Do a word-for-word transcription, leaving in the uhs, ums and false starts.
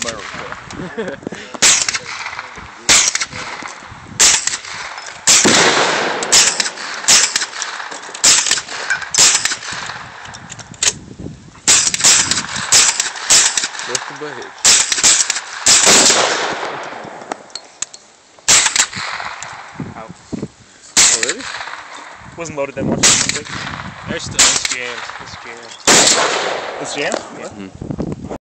America. Just the bridge. Out. Oh, really? Wasn't loaded that much. There's still this jams. This jams. This jam? Yeah. Mm-hmm.